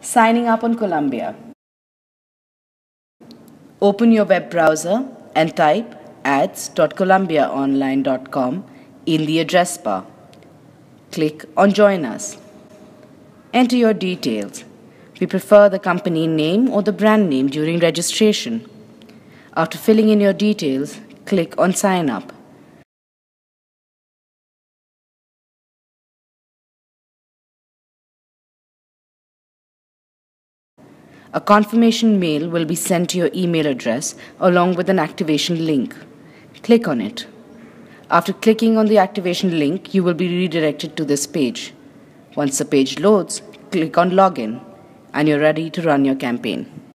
Signing up on Colombia. Open your web browser and type ads.colombiaonline.com in the address bar. Click on Join Us. Enter your details. We prefer the company name or the brand name during registration. After filling in your details, click on Sign Up. A confirmation mail will be sent to your email address along with an activation link. Click on it. After clicking on the activation link, you will be redirected to this page. Once the page loads, click on Login and you're ready to run your campaign.